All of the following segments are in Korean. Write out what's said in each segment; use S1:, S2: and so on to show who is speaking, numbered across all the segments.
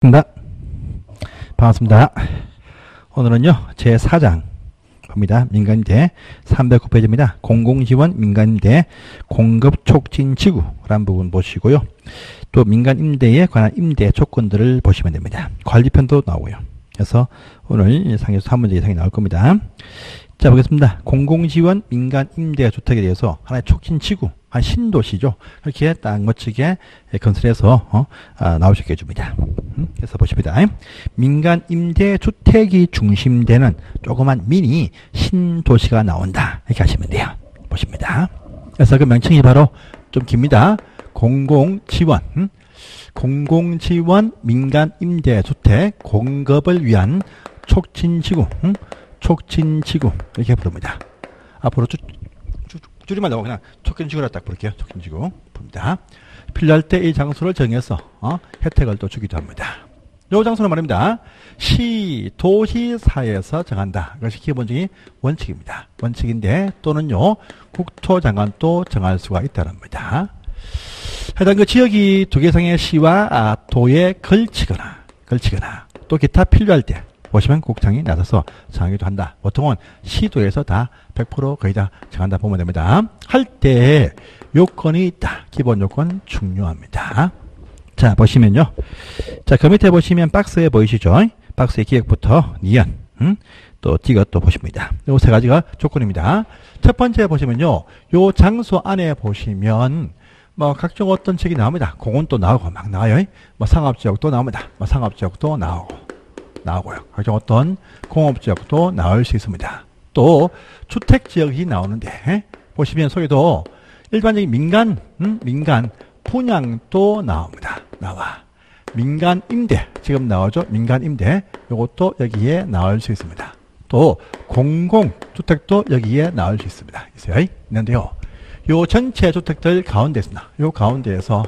S1: 반갑습니다. 오늘은요, 제4장 봅니다. 민간임대 309페이지입니다. 공공지원 민간임대 공급촉진지구라는 부분 보시고요. 또 민간임대에 관한 임대 조건들을 보시면 됩니다. 관리편도 나오고요. 그래서 오늘 상에서 한 문제 이상이 나올 겁니다. 자, 보겠습니다. 공공지원 민간임대주택에 대해서 하나의 촉진지구, 한 신도시죠. 이렇게 딱 멋지게 건설해서 나올 수 있게 해줍니다. 그래서 보십니다. 민간임대주택이 중심되는 조그만 미니 신도시가 나온다. 이렇게 하시면 돼요. 보십니다. 그래서 그 명칭이 바로 좀 깁니다. 공공지원 민간임대주택 공급을 위한 촉진지구, 촉진지구 이렇게 부릅니다. 앞으로 줄이면 나오고 그냥 촉진지구라 딱 부를게요. 촉진지구 부릅니다. 필요할 때 이 장소를 정해서 혜택을 또 주기도 합니다. 이 장소는 말입니다. 시, 도시사에서 정한다. 이것이 기본적인 원칙입니다. 원칙인데 또는요 국토장관도 정할 수가 있다는 겁니다. 해당 그 지역이 두 개 이상의 시와 도에 걸치거나 또 기타 필요할 때 보시면 국장이 나서서 정하기도 한다. 보통은 시도에서 다 100% 거의 다 정한다 보면 됩니다. 할 때 요건이 있다. 기본 요건 중요합니다. 자, 보시면요. 자, 그 밑에 보시면 박스에 보이시죠? 박스의 기획부터 니은, 또 디귿도 보십니다. 요 세 가지가 조건입니다. 첫 번째 보시면요. 요 장소 안에 보시면 뭐 각종 어떤 책이 나옵니다. 공원도 나오고 막 나와요. 뭐 상업지역도 나옵니다. 뭐 상업지역도 나오고요. 각종 어떤 공업지역도 나올 수 있습니다. 또 주택지역이 나오는데 보시면 속에도 일반적인 민간 분양도 나옵니다. 민간 임대 지금 나오죠. 민간 임대 이것도 여기에 나올 수 있습니다. 또 공공주택도 여기에 나올 수 있습니다. 있는데요. 요 전체 주택들 가운데 있습니다. 요 가운데에서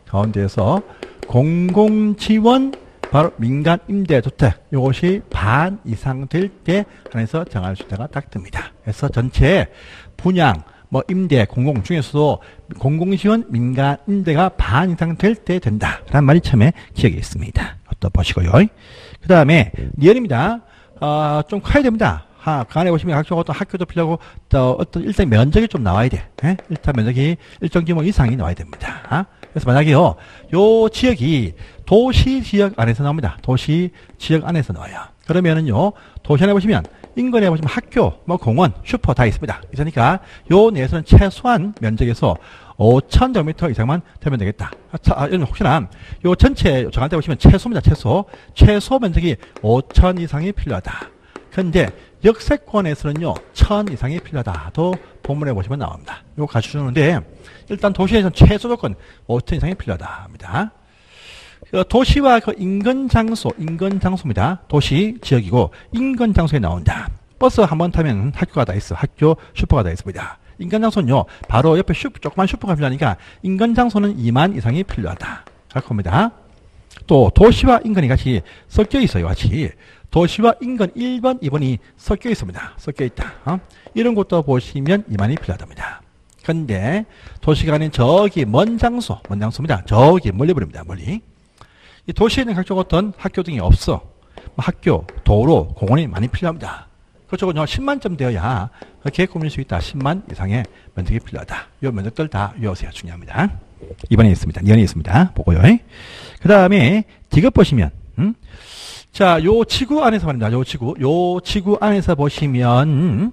S1: 공공지원 바로 민간 임대주택 이것이 반 이상 될 때 한해서 정할 수 있다가 딱 듭니다. 그래서 전체 분양 뭐 임대 공공 중에서도 공공지원 민간 임대가 반 이상 될 때 된다 라는 말이 처음에 기억에 있습니다. 또 보시고요. 그 다음에 니은입니다. 좀 커야 됩니다. 그 안에 보시면 각종 어떤 학교도 필요하고 또 어떤 일정 면적이 좀 나와야 돼. 일단 면적이 일정 규모 이상이 나와야 됩니다. 그래서 만약에요, 요 지역이 도시 지역 안에서 나옵니다. 도시 지역 안에서 나와요. 그러면은요, 도시 안에 보시면 인근에 보시면 학교, 뭐 공원, 슈퍼 다 있습니다. 그러니까 요 내에서는 최소한 면적에서 5,000제곱미터 이상만 되면 되겠다. 혹시나 요 전체 정할 때 보시면 최소입니다. 최소 면적이 5,000 이상이 필요하다. 근데 역세권에서는요 1,000 이상이 필요하다도 본문에 보시면 나옵니다. 이거 갖추는데 일단 도시에서는 최소 조건 5,000 이상이 필요하다 합니다. 도시와 그 인근 장소입니다. 도시 지역이고 인근 장소에 나온다. 버스 한번 타면 학교가 다 있어. 학교 슈퍼가 다 있습니다. 인근 장소는요 바로 옆에 조그만 슈퍼가 필요하니까 인근 장소는 2만 이상이 필요하다. 그렇게 봅니다. 또 도시와 인근이 같이 섞여 있어요. 같이. 도시와 인근 1번, 2번이 섞여 있습니다. 섞여 있다. 이런 것도 보시면 2만이 필요하답니다. 근데 도시가 아닌 저기 먼 장소입니다. 저기 멀리 버립니다. 멀리. 이 도시에는 각종 어떤 학교 등이 없어. 학교, 도로, 공원이 많이 필요합니다. 그쪽은요 10만점 되어야 그렇게 꾸밀 수 있다. 10만 이상의 면적이 필요하다. 이 면적들 다 외우세요. 중요합니다. 2번에 있습니다. 니은이 있습니다. 보고요. 그 다음에 디귿 보시면 자, 요 지구 안에서 말입니다. 요 지구 안에서 보시면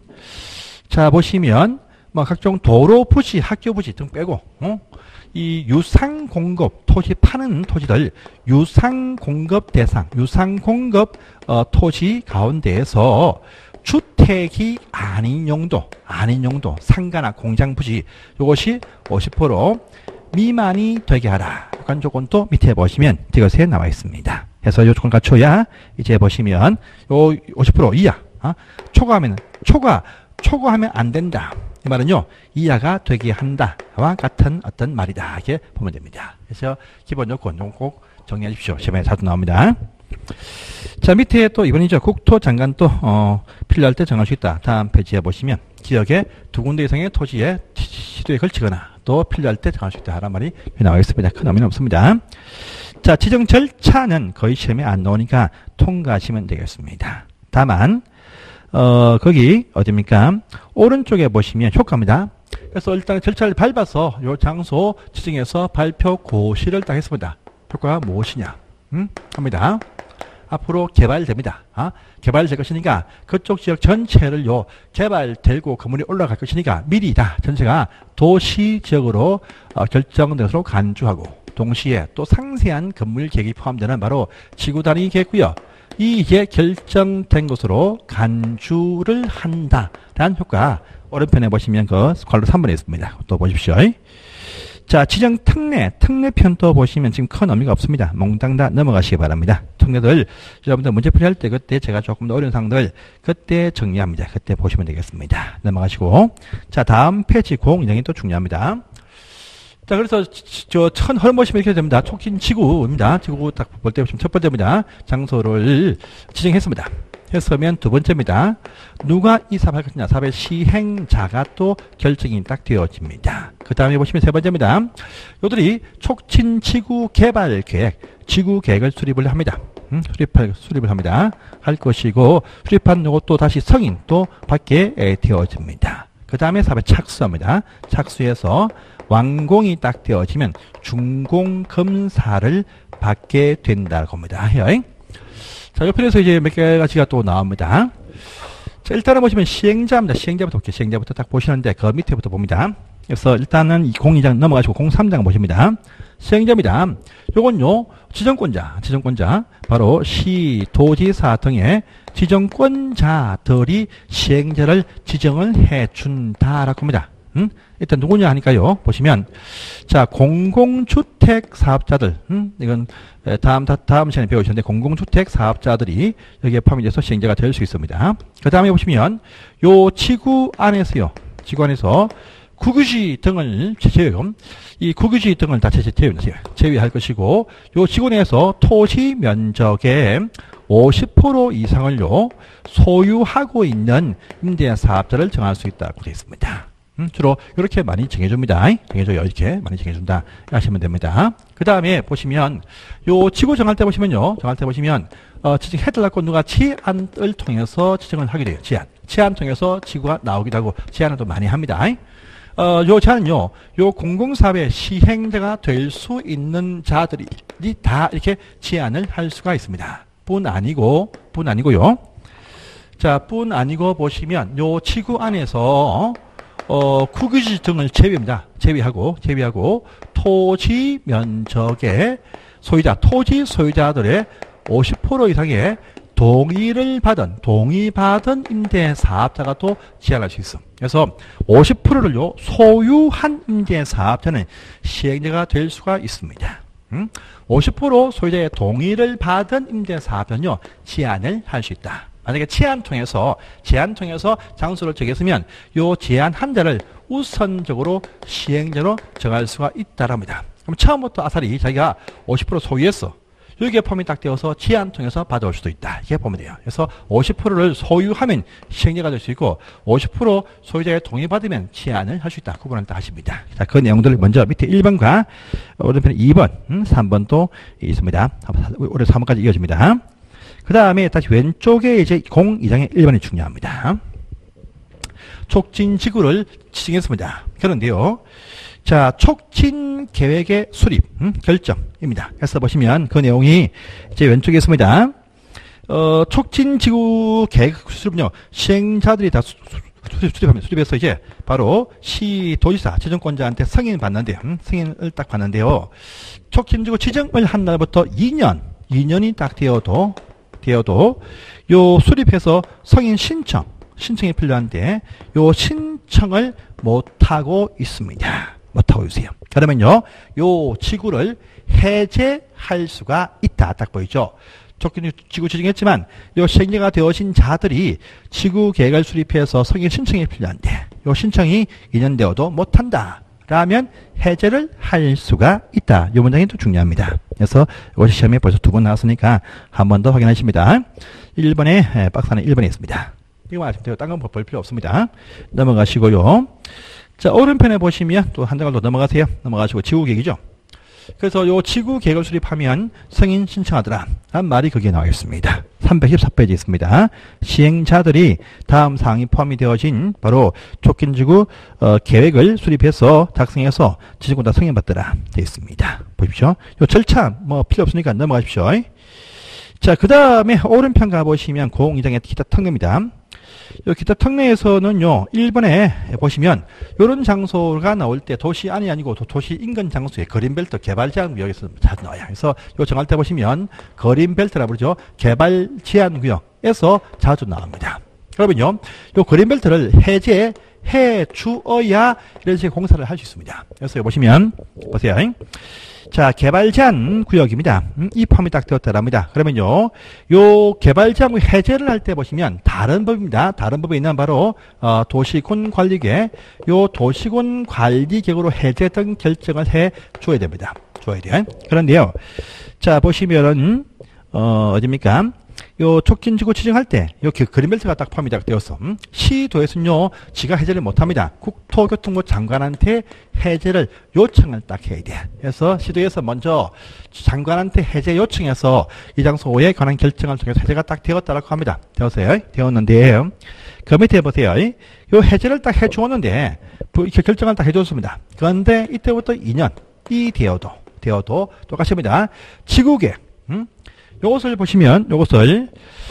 S1: 뭐 각종 도로 부지, 학교 부지 등 빼고 이 유상 공급 토지 파는 토지들 유상 공급 대상, 유상 공급 토지 가운데에서 주택이 아닌 용도 상가나 공장 부지 이것이 50% 미만이 되게 하라. 약간 조건도 밑에 보시면 디귿에 나와 있습니다. 그래서 요 조건 갖춰야 이제 보시면 요 50% 이하 초과하면 안 된다. 이 말은요 이하가 되게 한다와 같은 어떤 말이다. 이렇게 보면 됩니다. 그래서 기본 요건 꼭 정리해 주십시오. 시험에 자주 나옵니다. 자, 밑에 또 이번이죠. 국토장관도 필요할 때 정할 수 있다. 다음 페이지에 보시면 지역에 두 군데 이상의 토지에 시도에 걸치거나 또 필요할 때 정할 수 있다. 라는 말이 나와 있습니다. 큰 의미는 없습니다. 자, 지정 절차는 거의 시험에 안 나오니까 통과하시면 되겠습니다. 다만 거기 어디입니까? 오른쪽에 보시면 효과입니다. 그래서 일단 절차를 밟아서 요 장소 지정해서 발표 고시를 딱 했습니다. 효과가 무엇이냐? 합니다. 앞으로 개발됩니다. 개발될 것이니까 그쪽 지역 전체를 개발되고 건물이 올라갈 것이니까 미리 다 전체가 도시 지역으로 결정된 것으로 간주하고 동시에 또 상세한 건물 계획이 포함되는 바로 지구 단위겠고요. 이게 결정된 것으로 간주를 한다라는 효과 오른편에 보시면 그 괄호 3번에 있습니다. 또 보십시오. 자, 지정 특례편도 보시면 지금 큰 의미가 없습니다. 몽땅 다 넘어가시기 바랍니다. 특례들 여러분들 문제풀이 할 때 그때 제가 조금 더 어려운 사항들 그때 정리합니다. 그때 보시면 되겠습니다. 넘어가시고 자, 다음 페이지 공인정이 또 중요합니다. 자, 그래서 천 흐름 보시면 이렇게 됩니다. 촉진 지구입니다. 지구 딱 볼 때 보시면 첫 번째입니다. 장소를 지정했습니다. 했으면 두 번째입니다. 누가 이 사업을 할 것이냐. 사업의 시행자가 또 결정이 딱 되어집니다. 그 다음에 보시면 세 번째입니다. 요들이 촉진 지구 개발 계획, 지구 계획을 수립을 합니다. 수립을 합니다. 할 것이고, 수립한 요것도 다시 승인 또 받게 되어집니다. 그 다음에 사업에 착수합니다. 착수해서 완공이 딱 되어지면 준공 검사를 받게 된다고 합니다. 자, 옆편에서 이제 몇 가지가 또 나옵니다. 자, 일단은 보시면 시행자입니다. 시행자부터 볼게요. 시행자부터 딱 보시는데 그 밑에부터 봅니다. 그래서 일단은 02장 넘어가시고 03장 보십니다. 시행자입니다. 요건요, 지정권자, 바로 시, 도지사 등의 지정권자들이 시행자를 지정을 해준다라고 합니다. 일단 누구냐 하니까요. 보시면 자, 공공주택 사업자들 이건 다음 시간에 배우셨는데 공공주택 사업자들이 여기에 포함이 돼서 시행자가 될 수 있습니다. 그 다음에 보시면 요 지구 안에서 국유지 등을 이 국유지 등을 다 제외할 것이고 요 지구 내에서 토지 면적의 50% 이상을요 소유하고 있는 임대 사업자를 정할 수 있다고 되어 있습니다. 주로 이렇게 많이 정해줍니다. 이렇게 많이 정해준다 하시면 됩니다. 그 다음에 보시면 요 지구 정할 때 보시면요, 지정해달라고 누가 제안을 통해서 지정을 하게 돼요. 제안 통해서 지구가 나오기도 하고 제안을 또 많이 합니다. 요 제안은요, 요 공공사업의 시행자가 될 수 있는 자들이 다 이렇게 제안을 할 수가 있습니다. 뿐 아니고요. 자, 뿐 아니고 보시면 요 지구 안에서 국유지 등을 제외하고 토지 면적의 토지 소유자들의 50% 이상의 동의받은 임대 사업자가 또 제한할 수 있어. 그래서 50%를요 소유한 임대 사업자는 시행자가 될 수가 있습니다. 50% 소유자의 동의를 받은 임대 사업자는요 제한을 할 수 있다. 만약에 제안 통해서 장소를 정했으면 요 제안한 자를 우선적으로 시행자로 정할 수가 있다랍니다. 그럼 처음부터 아사리 자기가 50% 소유했어. 여기에 포함이 딱 되어서 제안 통해서 받아올 수도 있다. 이렇게 보면 돼요. 그래서 50%를 소유하면 시행자가 될 수 있고 50% 소유자의 동의받으면 제안을 할 수 있다. 구분을 딱 하십니다. 자, 그 내용들을 먼저 밑에 1번과 오른편에 2번, 3번도 있습니다. 올해 3번까지 이어집니다. 그 다음에 다시 왼쪽에 이제 02장의 1번이 중요합니다. 촉진 지구를 지정했습니다. 그런데요. 자, 촉진 계획의 수립, 결정입니다. 그래서 보시면 그 내용이 이제 왼쪽에 있습니다. 촉진 지구 계획 수립은요, 시행자들이 다 수립해서 이제 바로 시, 도지사, 지정권자한테 승인을 딱 받는데요. 촉진 지구 지정을 한 날부터 2년이 딱 되어도 요 수립해서 승인 신청이 필요한데 요 신청을 못하고 있습니다. 못하고 있어요. 그러면요 요 지구를 해제할 수가 있다. 딱 보이죠? 지구 지정했지만 요 시행자가 되어진 자들이 지구 계획을 수립해서 승인 신청이 필요한데 요 신청이 2년 되어도 못한다. 라면 해제를 할 수가 있다. 이 문장이 또 중요합니다. 그래서 이것이 시험에 벌써 2번 나왔으니까 한 번 더 확인하십니다. 1번에 박스 안에 1번에 있습니다. 이거 아시면 돼요. 딴 건 볼 필요 없습니다. 넘어가시고요. 자, 오른편에 보시면 또 한 장을 더 넘어가세요. 넘어가시고 지구계획이죠. 그래서 요 지구 계획을 수립하면 승인 신청하더라. 란 말이 거기에 나와 있습니다. 314페이지 있습니다. 시행자들이 다음 사항이 포함이 되어진 바로 촉진지구 계획을 수립해서 작성해서 지정권 다 승인받더라. 되어 있습니다. 보십시오. 요 절차 뭐 필요 없으니까 넘어가십시오. 자, 그 다음에 오른편 가보시면 공이장의 기타 특례입니다. 이 기타 특례에서는요, 1번에 보시면, 요런 장소가 나올 때 도시 안이 아니고 도시 인근 장소에 그린벨트 개발 제한 구역에서 자주 나와요. 그래서 요 정할 때 보시면, 그린벨트라 부르죠. 개발 제한 구역에서 자주 나옵니다. 그러면요, 요 그린벨트를 해제해 주어야 이런 식의 공사를 할 수 있습니다. 그래서 여기 보시면, 보세요. 자, 개발 제한 구역입니다. 이 포함이 딱 되었다랍니다. 그러면요, 요 개발 제한 구역 해제를 할 때 보시면 다른 법입니다. 다른 법에 있는 바로 도시군 관리계, 요 도시군 관리계획으로 해제 등 결정을 해 줘야 됩니다. 줘야 돼요. 그런데요, 자 보시면은 어디입니까? 요 촉진지구 지정할 때, 요 그린벨트가 딱 포함이 되어서, 시도에서는요, 지가 해제를 못 합니다. 국토교통부 장관한테 해제를 요청을 딱 해야 돼. 그래서 시도에서 먼저 장관한테 해제 요청해서 이 장소에 관한 결정을 통해서 해제가 딱 되었다라고 합니다. 되었어요? 되었는데, 그 밑에 보세요. 요 해제를 딱 해주었는데, 이렇게 결정을 딱 해줬습니다. 그런데 이때부터 2년, 되어도 똑같습니다. 지구계, 요것을 보시면, 요것을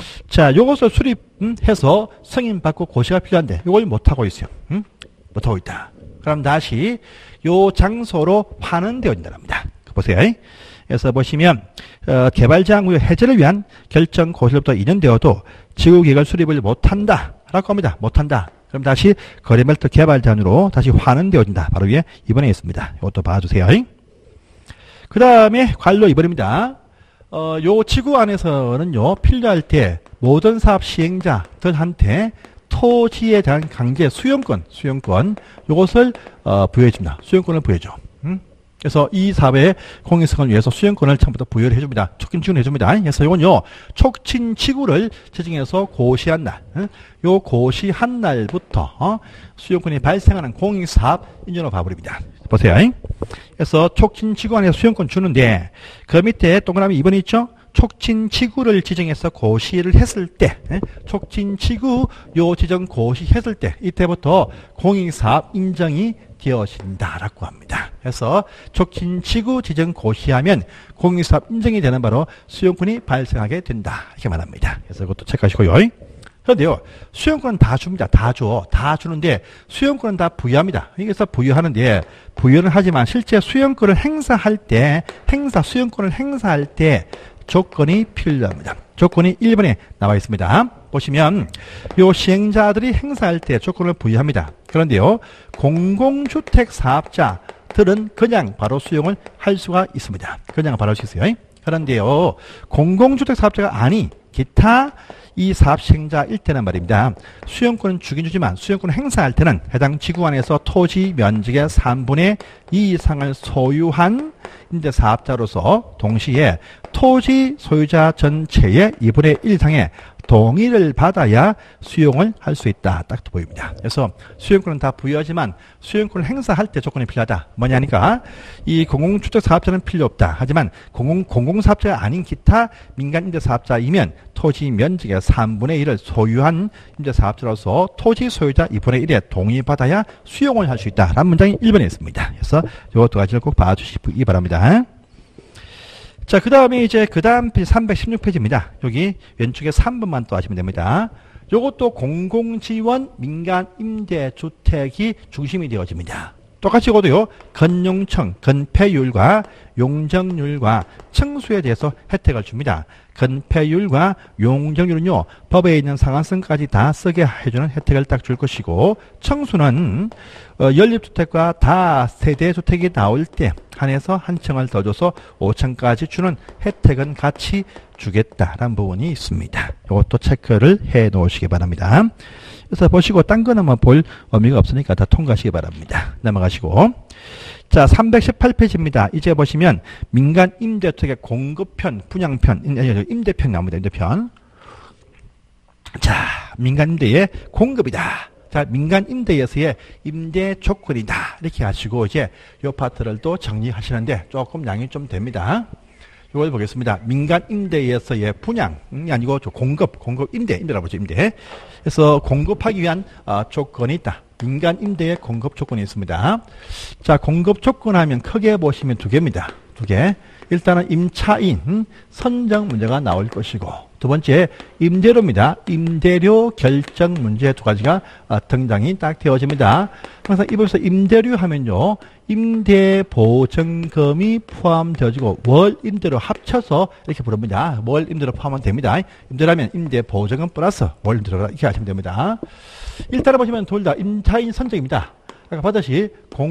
S1: 수립해서 승인받고 고시가 필요한데, 요걸 못하고 있어요. 못하고 있다. 그럼 다시 요 장소로 환원되어 있다랍니다. 보세요. 그래서 보시면, 개발 제한 구역 해제를 위한 결정 고시로부터 2년 되어도 지구계획을 수립을 못한다. 라고 합니다. 못한다. 그럼 다시 거리벨트 개발 제한으로 다시 환원되어진다. 바로 위에 2번에 있습니다. 이것도 봐주세요. 그 다음에 관로 2번입니다. 요 지구 안에서는요, 필요할 때 모든 사업 시행자들한테 토지에 대한 강제 수용권, 요것을 부여해줍니다. 수용권을 부여해줘. 그래서 이 사업의 공익성을 위해서 수용권을 처음부터 부여를 해줍니다. 촉진지구를 해줍니다. 그래서 이건요, 촉진지구를 지정해서 고시한 날, 요 고시한 날부터 수용권이 발생하는 공익사업 인정으로 봐버립니다. 보세요. 그래서 촉진지구 안에 수용권 주는데 그 밑에 동그라미 2번이 있죠? 촉진지구를 지정해서 고시를 했을 때, 촉진지구 요 지정 고시했을 때 이때부터 공익사업 인정이 되어진다라고 합니다. 그래서 촉진지구 지정 고시하면 공익사업 인정이 되는 바로 수용권이 발생하게 된다. 이렇게 말합니다. 그래서 이것도 체크하시고요. 그런데요, 수용권은 다 줍니다. 다 주는데 수용권은 다 부여합니다. 그래서 부여하는데 부여는 하지만 실제 수용권을 행사할 때 조건이 필요합니다. 조건이 1번에 나와 있습니다. 보시면 요 시행자들이 행사할 때 조건을 부여합니다. 그런데요, 공공주택 사업자들은 그냥 바로 수용을 할 수가 있습니다. 그냥 바로 할 수 있어요. 그런데요, 공공주택 사업자가 아닌 기타 이 사업 시행자일 때는 말입니다. 수용권은 주긴 주지만 수용권을 행사할 때는 해당 지구 안에서 토지 면적의 3분의 2 이상을 소유한 임대사업자로서 동시에 토지 소유자 전체의 2분의 1 이상의 동의를 받아야 수용을 할 수 있다. 딱 보입니다. 그래서 수용권은 다 부여하지만 수용권을 행사할 때 조건이 필요하다. 뭐냐니까 이 공공주택 사업자는 필요 없다. 하지만 공공사업자가 아닌 기타 민간 임대사업자이면 토지 면적의 3분의 1을 소유한 임대사업자로서 토지 소유자 2분의 1에 동의받아야 수용을 할 수 있다. 라는 문장이 1번에 있습니다. 그래서 이 두 가지를 꼭 봐주시기 바랍니다. 자, 그 다음에 그 다음 페이지 316페이지입니다. 여기 왼쪽에 3번만 또 하시면 됩니다. 요것도 공공지원 민간 임대주택이 중심이 되어집니다. 똑같이 이것도요, 건용청, 건폐율과 용적률과 층수에 대해서 혜택을 줍니다. 건폐율과 용적률은요, 법에 있는 상한선까지 다 쓰게 해주는 혜택을 딱 줄 것이고, 층수는 연립주택과 다세대주택이 나올 때 한해서 한 층을 더 줘서 5층까지 주는 혜택은 같이 주겠다라는 부분이 있습니다. 이것도 체크를 해 놓으시기 바랍니다. 그래서 보시고 딴 거는 뭐 볼 의미가 없으니까 다 통과하시기 바랍니다. 넘어가시고. 자, 318페이지입니다. 이제 보시면 민간 임대주택의 공급편, 분양편, 임대편 나옵니다. 임대편. 자, 민간 임대의 공급이다. 자, 민간 임대에서의 임대 조건이다. 이렇게 하시고 이제 요 파트를 또 정리하시는데 조금 양이 좀 됩니다. 이걸 보겠습니다. 민간 임대에서의 분양이 아니고 공급 임대라고 보죠, 임대. 그래서 공급하기 위한 조건이 있다. 민간 임대의 공급 조건이 있습니다. 자, 공급 조건 하면 크게 보시면 두 개입니다. 두 개. 일단은 임차인 선정 문제가 나올 것이고, 두 번째 임대료입니다. 임대료 결정 문제 두 가지가 등장이 딱 되어집니다. 그래서 이번에서 임대료 하면요, 임대보증금이 포함되어지고 월 임대료 합쳐서 이렇게 부릅니다. 월 임대료 포함하면 됩니다. 임대료하면 임대보증금 플러스 월 임대료가 이렇게 하시면 됩니다. 일단은 보시면 둘 다 임차인 선정입니다. 아까 봤듯이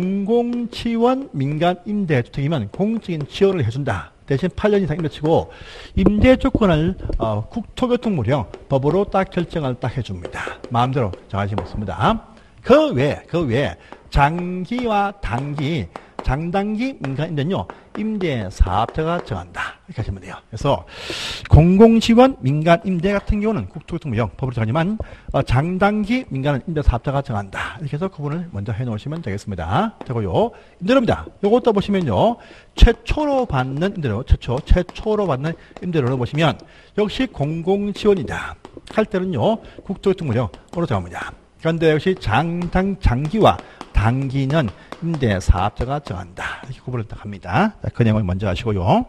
S1: 공공지원 민간 임대주택이면 공적인 지원을 해준다. 대신 8년 이상 임대치고 임대 조건을 국토교통부령 법으로 딱 결정을 딱 해줍니다. 마음대로 정하시면 없습니다. 그 외에 장기와 단기, 장단기 민간 임대는요, 임대사업자가 정한다. 이렇게 하시면 돼요. 그래서 공공지원 민간 임대 같은 경우는 국토교통부령 법으로 정하지만 장단기 민간은 임대사업자가 정한다. 이렇게 해서 구분을 먼저 해놓으시면 되겠습니다. 되고요. 임대료입니다. 요것도 보시면요, 최초로 받는 임대료, 최초로 받는 임대료를 보시면 역시 공공지원이다. 할 때는요, 국토교통부령으로 정합니다. 그런데 역시 장기와 단기는 임대사업자가 정한다. 이렇게 구분을 딱 합니다. 자, 그 내용을 먼저 아시고요.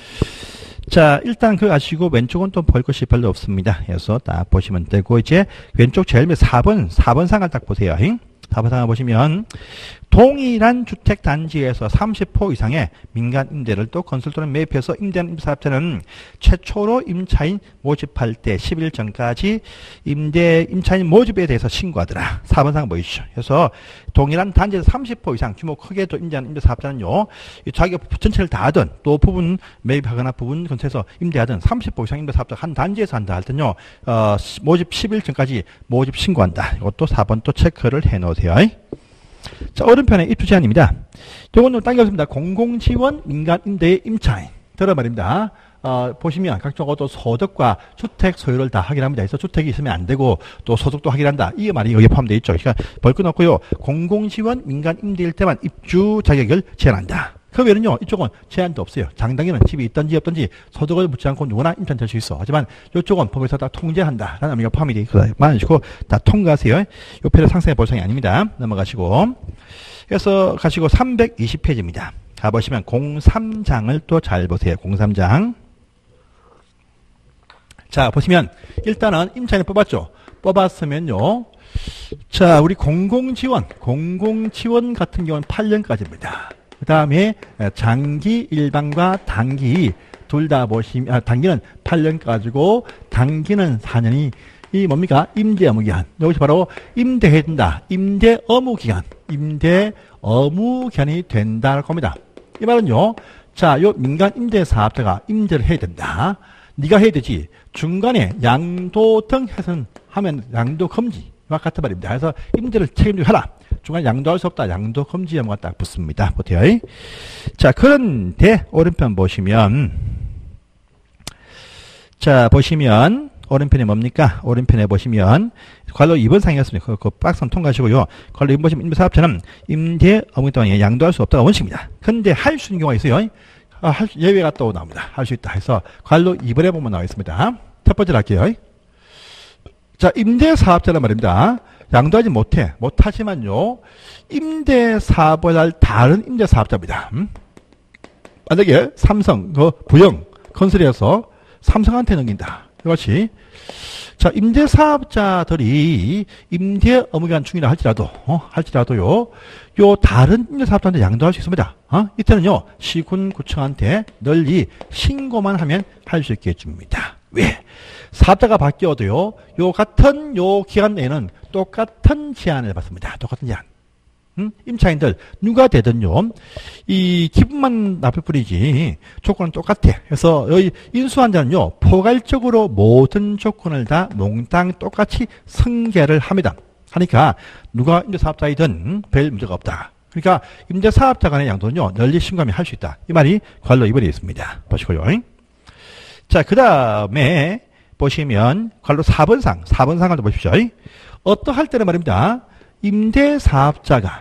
S1: 자, 일단 그거 아시고 왼쪽은 또 볼 것이 별로 없습니다. 그래서 딱 보시면 되고, 이제 왼쪽 제일 밑 4번 상을 딱 보세요. 4번 상을 보시면 동일한 주택단지에서 30호 이상의 민간 임대를 또 건설 또는 매입해서 임대한 임대사업자는 최초로 임차인 모집할 때 10일 전까지 임차인 모집에 대해서 신고하더라. 4번 상 보이시죠? 그래서 동일한 단지에서 30호 이상 규모 크게 또 임대한 임대사업자는요, 자기가 전체를 다 하든 또 부분 매입하거나 부분 건설해서 임대하든 30호 이상 임대사업자 한 단지에서 한다 할 때는요, 모집 10일 전까지 모집 신고한다. 이것도 4번 또 체크를 해 놓으세요. 자, 오른편에 입주 제한입니다. 이건 당겨집니다. 공공지원 민간 임대의 임차인. 들어 말입니다. 보시면 각종 또 소득과 주택 소유를 다 확인합니다. 그래서 주택이 있으면 안 되고 또 소득도 확인한다. 이 말이 여기에 포함되어 있죠. 그러니까 볼 건 없고요. 공공지원 민간 임대일 때만 입주 자격을 제한한다. 그 외에는요, 이쪽은 제한도 없어요. 장단기는 집이 있든지 없든지 소득을 묻지 않고 누구나 임차될 수 있어. 하지만 이쪽은 법에서 다 통제한다. 라는 의미가 포함이 되어 있거든요. 많으시고 다 통과하세요. 이 표를 상세히 볼 상이 아닙니다. 넘어가시고. 그래서 가시고 320페이지입니다. 가보시면 03장을 또 잘 보세요. 03장. 자, 보시면 일단은 임차인을 뽑았죠. 뽑았으면요. 자, 우리 공공지원 같은 경우는 8년까지입니다. 그 다음에 장기 일반과 단기 둘 다 보시면 단기는 8년까지고 단기는 4년이 이 뭡니까? 임대 의무 기간. 여기서 바로 임대해야 된다. 임대 의무 기간. 임대 의무 기간이 된다라고 합니다. 이 말은요. 자, 요 민간 임대 사업자가 임대를 해야 된다. 네가 해야 되지. 중간에 양도 등 해선 하면 양도 금지와 같은 말입니다. 그래서 임대를 책임지고 하라. 중간에 양도할 수 없다. 양도 금지 의무가 딱 붙습니다. 보세요. 자, 그런데 오른편 보시면, 자, 보시면 오른편에 뭡니까? 오른편에 보시면 관로 2번 상이었습니다. 그 박스는 통과하시고요. 관로 2번 보시면 임대사업자는 임대 의무 동안에 양도할 수 없다가 원칙입니다. 근데 할 수 있는 경우가 있어요. 예외가 또 나옵니다. 할 수 있다 해서 관로 2번에 보면 나와 있습니다. 첫 번째로 할게요. 자, 임대사업자란 말입니다. 양도하지 못하지만요, 임대사업을 할 다른 임대사업자입니다. 만약에 삼성, 부영, 건설에서 삼성한테 넘긴다. 이것이. 자, 임대사업자들이 임대 의무기간 중이라 할지라도요, 요 다른 임대사업자한테 양도할 수 있습니다. 이때는요, 시군구청한테 널리 신고만 하면 할 수 있게 해줍니다. 왜? 사업자가 바뀌어도요, 요 같은 요 기간 내에는 똑같은 제한을 받습니다. 똑같은 제한. 임차인들 누가 되든요, 이 기분만 나쁠 뿐이지 조건은 똑같아. 그래서 여기 인수한 자는요, 포괄적으로 모든 조건을 다 몽땅 똑같이 승계를 합니다. 하니까 누가 임대사업자이든 별 문제가 없다. 그러니까 임대사업자 간의 양도는요, 널리 신고하면 할 수 있다. 이 말이 관로 2번에 있습니다. 보시고요. 자, 그 다음에 보시면 관로 4번 상을 좀 보십시오. 어떠할 때는 말입니다. 임대사업자가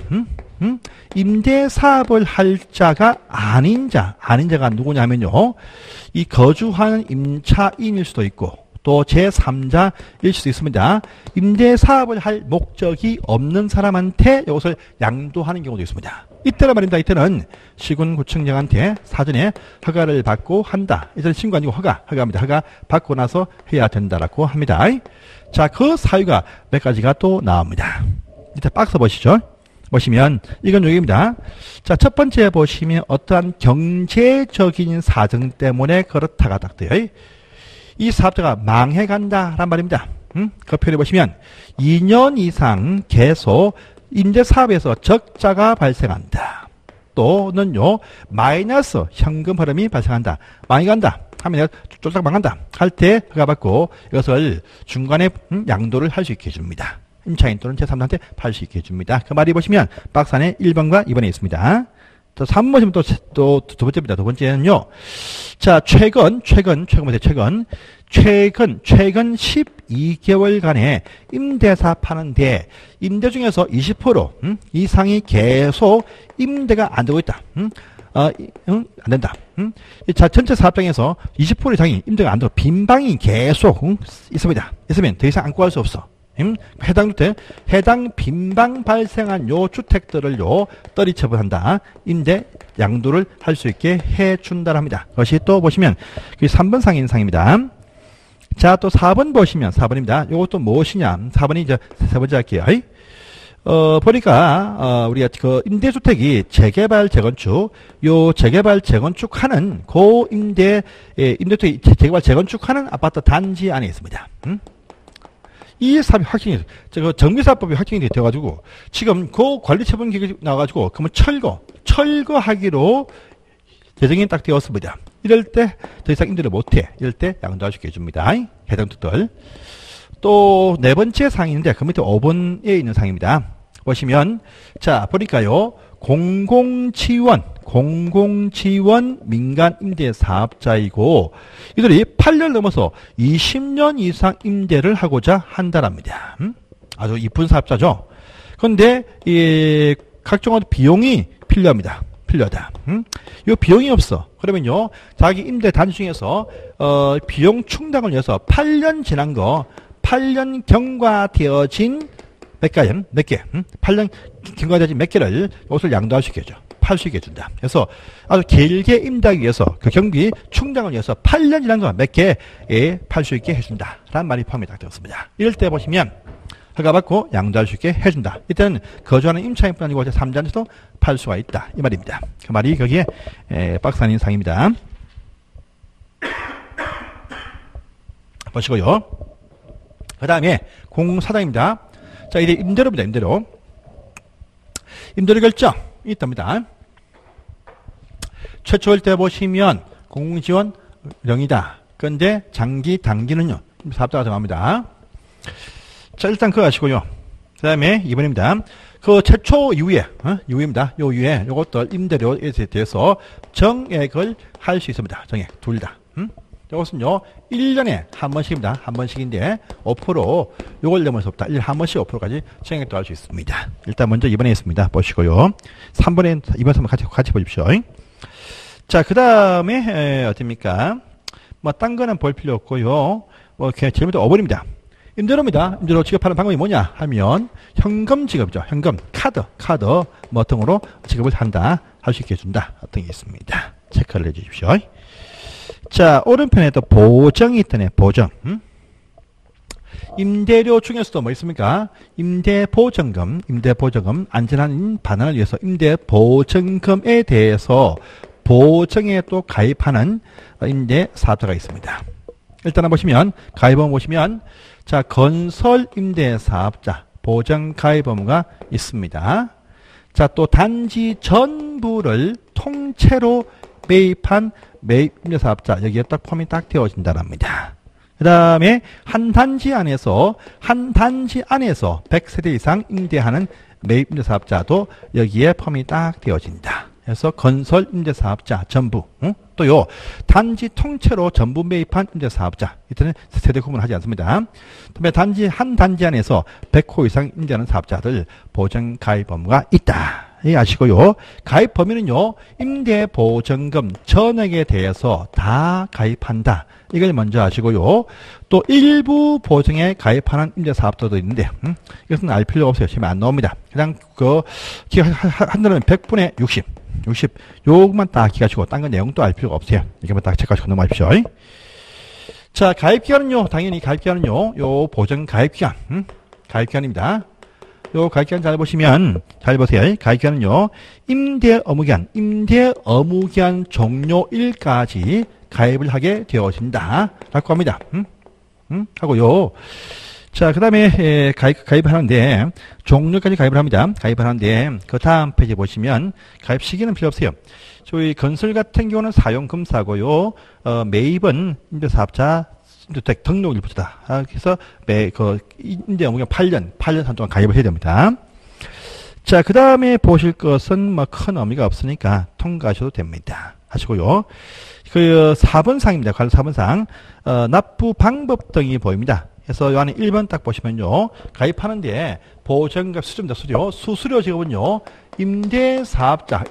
S1: 임대사업을 할 자가 아닌 자가 누구냐 하면요. 이 거주하는 임차인일 수도 있고 또 제3자일 수도 있습니다. 임대사업을 할 목적이 없는 사람한테 이것을 양도하는 경우도 있습니다. 이때는 말입니다. 이때는 시군구청장한테 사전에 허가를 받고 한다. 이때는 신고 아니고 허가합니다. 허가 받고 나서 해야 된다라고 합니다. 자, 그 사유가 몇 가지가 또 나옵니다. 밑에 박스 보시죠. 보시면 이건 여기입니다. 자, 첫 번째 보시면 어떠한 경제적인 사정 때문에 그렇다가 딱 돼요. 이 사업자가 망해간다란 말입니다. 그 표현해 보시면 2년 이상 계속 임대사업에서 적자가 발생한다. 또는요 마이너스 현금 흐름이 발생한다. 망해간다 하면 쫄딱 망한다 할 때 허가 받고 이것을 중간에 양도를 할 수 있게 해줍니다. 임차인 또는 제3자한테 팔 수 있게 해줍니다. 그 말이 보시면 박스 안에 1번과 2번에 있습니다. 또 3번 보시면 또 두 번째입니다. 두 번째는요. 자, 최근 12개월간의 임대사 파는데 임대 중에서 20% 이상이 계속 임대가 안 되고 있다. 안 된다. 자, 전체 사업장에서 20% 이상이 임대가 안 되고 빈방이 계속 있습니다. 있으면 더 이상 안 구할 수 없어. 해당 빈방 발생한 요 주택들을 떨이 처분한다. 임대 양도를 할 수 있게 해준다 합니다. 그것이 또 보시면 3번 상인상입니다. 자, 또 4번 보시면 4번입니다. 요것도 무엇이냐? 4번이 이제 세 번째 할게요. 보니까 우리가 그 임대주택이 재개발 재건축, 요 재개발 재건축하는 임대주택 재개발 재건축하는 아파트 단지 안에 있습니다. 이 사업이 확정이 정비사업법이 확정이 되어가지고 지금 그 관리처분 계획이 나와가지고 그러면 철거하기로 예정이 딱 되었습니다. 이럴 때 더 이상 임대를 못해. 이럴 때 양도할 수 있게 해줍니다. 해당 특들. 또 네 번째 사항인데 그 밑에 5번에 있는 사항입니다. 보시면 자 보니까요 공공지원 민간 임대 사업자이고 이들이 8년 넘어서 20년 이상 임대를 하고자 한다랍니다. 아주 이쁜 사업자죠. 그런데 이 각종 비용이 필요합니다. 필요하다. 이 비용이 없어. 그러면요 자기 임대 단지 중에서 비용 충당을 위해서 8년 지난 거 8년 경과되어진 몇 개? 8년 경과되어진 몇 개를 이것을 양도할 수 있게 해줘. 팔 수 있게 해준다. 그래서 아주 길게 임대하기 위해서 그 경비 충당을 위해서 8년 지난 동안 몇 개에 팔 수 있게 해준다. 라는 말이 포함이 딱 되었습니다. 이럴 때 보시면 허가받고 양도할 수 있게 해준다. 이때는 거주하는 임차인뿐 아니고 제3자한테도 팔 수가 있다. 이 말입니다. 그 말이 거기에 박스 안에 있는 상입니다. 보시고요. 그 다음에 공사장입니다. 자, 이제 임대료입니다. 임대료 결정 있답니다. 최초일 때 보시면 공공지원 0이다. 그런데 장기 단기는요. 사업자가 정합니다. 자, 일단 그거 하시고요. 그 다음에 2번입니다. 그 최초 이후입니다. 요 이후에 요것들 임대료에 대해서 정액을 할 수 있습니다. 정액 둘 다. 이것은요 1년에 한 번씩입니다. 한 번씩인데 5% 요걸 넘을 수 없다. 1년에 한 번씩 5%까지 정액도 할 수 있습니다. 일단 먼저 2번에 있습니다. 보시고요. 3번에 2번 3번 같이 보십시오. 자, 그 다음에 어딥니까? 뭐 딴 거는 볼 필요 없고요. 뭐 제일 먼저 5번입니다. 임대료입니다. 임대료 지급하는 방법이 뭐냐 하면 현금 지급이죠. 현금, 카드 뭐 등으로 지급을 한다. 할 수 있게 해준다. 어떤 게 있습니다. 체크를 해주십시오. 자, 오른편에 또 보정이 있다네. 보정. 임대료 중에서도 뭐 있습니까? 임대보증금, 안전한 반환을 위해서 임대보증금에 대해서 보증에 또 가입하는 임대사업자가 있습니다. 일단은 보시면 가입범 보시면 자, 건설 임대사업자 보증 가입 의무가 있습니다. 자, 또 단지 전부를 통째로 매입한 매입 임대사업자 여기에 딱 폼이 딱 되어진다랍니다. 그 다음에 한 단지 안에서 100세대 이상 임대하는 매입 임대사업자도 여기에 폼이 딱 되어진다. 그래서 건설 임대사업자 전부 또요, 단지 통째로 전부 매입한 임대사업자. 이때는 세대 구분을 하지 않습니다. 그다음에 단지 한 단지 안에서 100호 이상 임대하는 사업자들 보증 가입 의무가 있다. 예, 아시고요. 가입 범위는요, 임대보증금 전액에 대해서 다 가입한다. 이걸 먼저 아시고요. 또 일부 보증에 가입하는 임대사업자도 있는데, 이것은 알 필요가 없어요. 지금 안 나옵니다. 그냥 한다면 100분의 60. 요것만 딱 기가지고 딴 거 내용도 알 필요가 없어요. 이것만 딱 체크하시고 넘어가십시오. 자, 가입기간은요, 당연히 가입기간은요, 요 보증 가입기간, 가입기간입니다. 요 가입기간 잘 보시면, 잘 보세요. 가입기간은요, 임대 업무기한 종료일까지 가입을 하게 되어진다. 라고 합니다. 하고요. 자, 그 다음에 가입을 하는데, 종료까지 가입을 합니다. 가입을 하는데, 그 다음 페이지 보시면, 가입 시기는 필요 없어요. 저희 건설 같은 경우는 사용금사고요. 매입은 임대사업자 임대주택 등록일부터다. 그래서 임대 업무기간 8년 한 동안 가입을 해야 됩니다. 자, 그 다음에 보실 것은 뭐 큰 의미가 없으니까 통과하셔도 됩니다. 하시고요. 그 4번상입니다. 관련 4번상. 납부 방법 등이 보입니다. 그래서 요 안에 1번 딱 보시면요. 가입하는데 보증금 수수료입니다. 수수료 지급은요. 임대사업자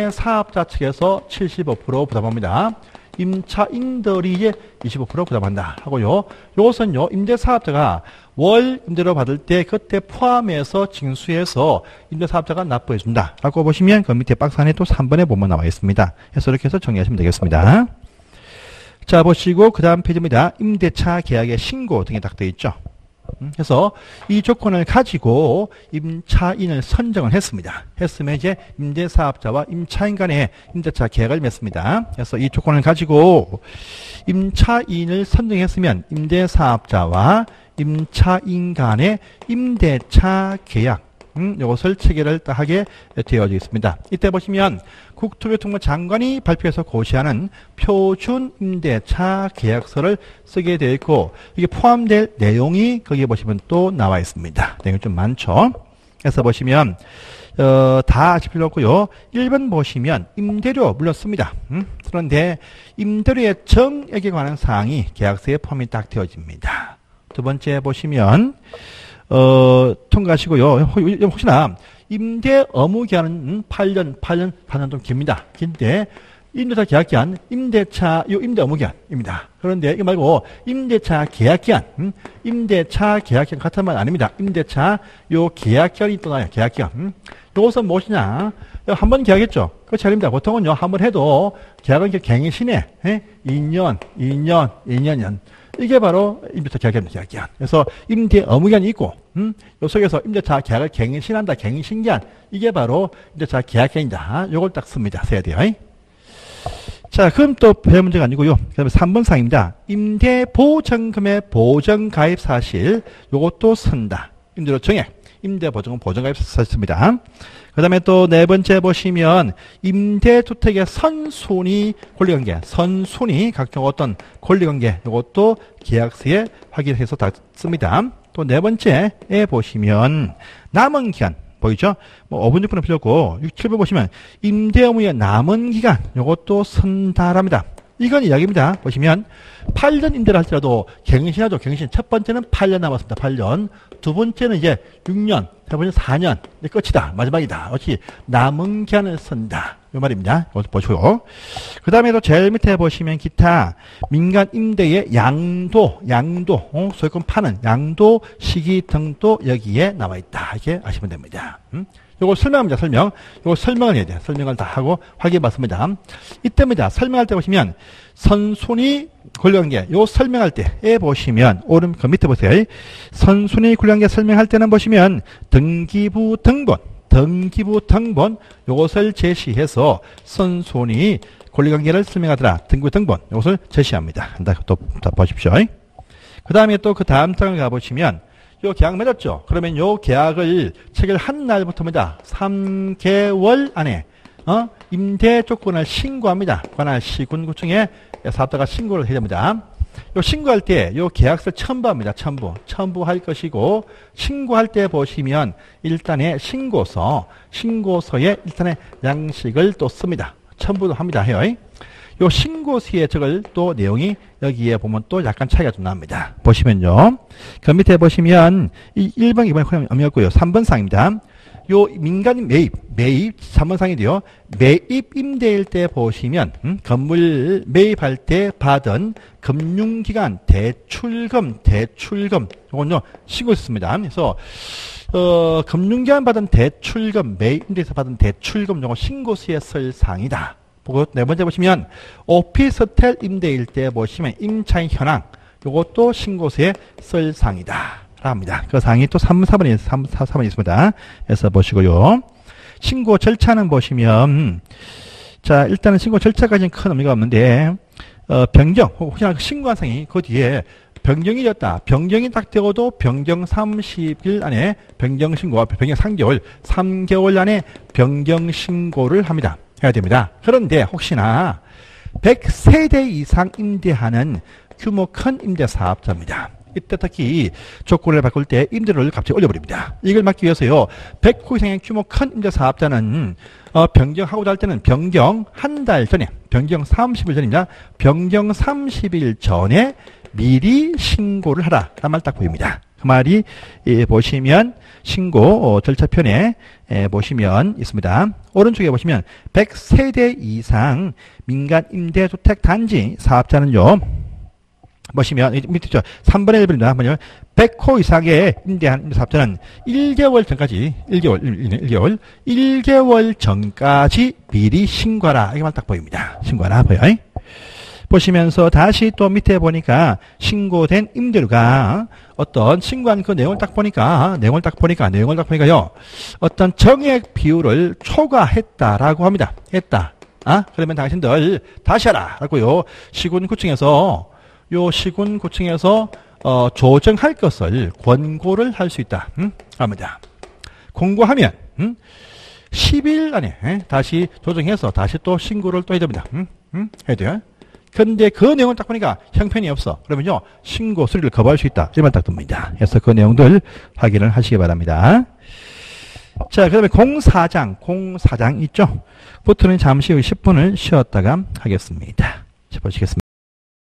S1: 측에서 75% 부담합니다. 임차인들이 이제 25% 부담한다 하고요. 요것은요. 임대사업자가 월 임대료 받을 때 그때 포함해서 징수해서 임대사업자가 납부해 준다 라고 보시면 그 밑에 박스 안에 또 3번에 보면 나와 있습니다. 그래서 이렇게 해서 정리하시면 되겠습니다. 자, 보시고 그 다음 페이지입니다. 임대차 계약의 신고 등이 딱 되어 있죠. 그래서 이 조건을 가지고 임차인을 선정을 했습니다. 했으면 이제 임대사업자와 임차인 간에 임대차 계약을 맺습니다. 그래서 이 조건을 가지고 임차인을 선정했으면 임대사업자와 임차인 간의 임대차 계약 이것을 체결을 하게 되어져 있습니다. 이때 보시면 국토교통부 장관이 발표해서 고시하는 표준 임대차 계약서를 쓰게 되어 있고 이게 포함될 내용이 거기에 보시면 또 나와 있습니다. 내용이 좀 많죠. 그래서 보시면 다 아실 필요 없고요. 1번 보시면 임대료 물론 씁니다. 그런데 임대료의 정액에 관한 사항이 계약서에 포함이 딱 되어집니다. 두 번째 보시면 통과하시고요. 혹시나 임대 업무기한은 8년 좀 깁니다. 긴데 임대차 계약기한, 임대 업무기한입니다. 그런데 이거 말고 임대차 계약기한 같은 말 아닙니다. 임대차 계약기한이 또 나요. 계약기한. 이것은 무엇이냐? 한 번 계약했죠. 그렇지 아닙니다. 보통은요 한 번 해도 계약은 갱신해. 2년. 이게 바로 임대차 계약기한입니다. 계약기한. 그래서 임대 업무기한이 있고, 요 속에서 임대차 계약을 갱신한다. 갱신기한. 이게 바로 임대차 계약기한이다. 요걸 딱 씁니다. 써야 돼요. 자, 그럼 또 별 문제가 아니고요. 그 다음에 3번 사항입니다. 임대보증금의 보정가입 사실. 요것도 쓴다. 임대료 정액. 임대보증금 보정가입 사실입니다. 그 다음에 또 네 번째 보시면 임대주택의 선순위 권리관계, 각종 어떤 권리관계 이것도 계약서에 확인해서 다 씁니다. 또 네 번째에 보시면 남은 기간 보이죠? 뭐 5분 6분은 필요 없고 6, 7번 보시면 임대 업무의 남은 기간 이것도 쓴다랍니다. 이건 이야기입니다. 보시면 8년 임대를 할지라도 갱신하죠. 갱신. 첫 번째는 8년 남았습니다. 8년. 두 번째는 이제 6년. 세 번째는 4년. 이제 끝이다. 마지막이다. 어찌 남은 기한을 쓴다. 이 말입니다. 이것도 보시고. 그 다음에 또 제일 밑에 보시면 기타 민간 임대의 양도, 소유권 파는 양도 시기 등도 여기에 나와 있다. 이렇게 아시면 됩니다. 요거 설명합니다. 요거 설명을 해야 돼요. 설명을 다 하고 확인해 봤습니다. 이때입니다. 설명할 때 보시면 선순위 권리관계 요 설명할 때에 보시면 오른 그 밑에 보세요. 선순위 권리관계 설명할 때는 보시면 등기부 등본 요것을 제시해서 선순위 권리관계를 설명하더라. 등기부 등본 요것을 제시합니다. 또 보십시오. 그 다음에 또 그 다음 장을 가보시면 요 계약 맺었죠. 그러면 요 계약을 체결한 날부터입니다. 3개월 안에 임대 조건을 신고합니다. 관할 시군구청에 사업자가 신고를 해야 됩니다. 요 신고할 때 요 계약서 첨부합니다. 첨부할 것이고 신고할 때 보시면 일단의 신고서에 일단의 양식을 또 씁니다. 첨부도 합니다. 해요. 요 신고 시에 적을 또 내용이 여기에 보면 또 약간 차이가 좀 납니다. 보시면요. 그 밑에 보시면 이 1번, 2번 허용 의미였고요. 3번 상입니다. 요 민간 매입 3번 상인데요. 매입 임대일 때 보시면 건물 매입할 때 받은 금융기관 대출금 요건요 신고 있습니다. 그래서 금융기관 받은 대출금 매입 임대에서 받은 대출금 요거 신고서에 쓸 사항이다. 보고 네 번째 보시면 오피스텔 임대일 때 보시면 임차인 현황 요것도 신고서에 쓸 사항이다. 합니다. 그 사항이 또 4번이 있습니다. 그래서 보시고요. 신고 절차는 보시면, 자, 일단은 신고 절차까지는 큰 의미가 없는데, 변경, 혹시나 신고한 사항이 그 뒤에 변경이 되었다. 변경이 딱 되고도 변경 30일 안에 변경 신고와 변경 3개월 안에 변경 신고를 합니다. 해야 됩니다. 그런데 혹시나 100세대 이상 임대하는 규모 큰 임대사업자입니다. 이때 특히 조건을 바꿀 때 임대료를 갑자기 올려버립니다. 이걸 막기 위해서요. 100호 이상의 규모 큰 임대사업자는 변경하고자 할 때는 변경 한 달 전에, 변경 30일 전입니다. 변경 30일 전에 미리 신고를 하라. 라는 말 딱 보입니다. 그 말이 보시면 신고 절차편에 보시면 있습니다. 오른쪽에 보시면 100세대 이상 민간 임대주택 단지 사업자는요. 보시면 밑에 3번의 1번입니다. 한번요. 100호 이상의 임대한 사업자는 1개월 전까지 1개월 전까지 미리 신고하라. 이게만 딱 보입니다. 신고하라 보여요. 보시면서 다시 또 밑에 보니까 신고된 임대료가 어떤 신고한 그 내용을 딱 보니까요. 어떤 정액 비율을 초과했다라고 합니다. 했다. 그러면 당신들 다시 하라. 라고요. 시군구청에서 조정할 것을 권고를 할 수 있다. 합니다. 권고하면 10일 안에 다시 조정해서 다시 또 신고를 또 해야 됩니다. 해야 돼요. 근데 그 내용을 딱 보니까 형편이 없어. 그러면요 신고 수리를 거부할 수 있다. 이만 딱 듭니다. 그래서 그 내용들 확인을 하시기 바랍니다. 자, 그 다음에 공사장 있죠. 부터는 잠시 후 10분을 쉬었다가 하겠습니다. 자, 보시겠습니다.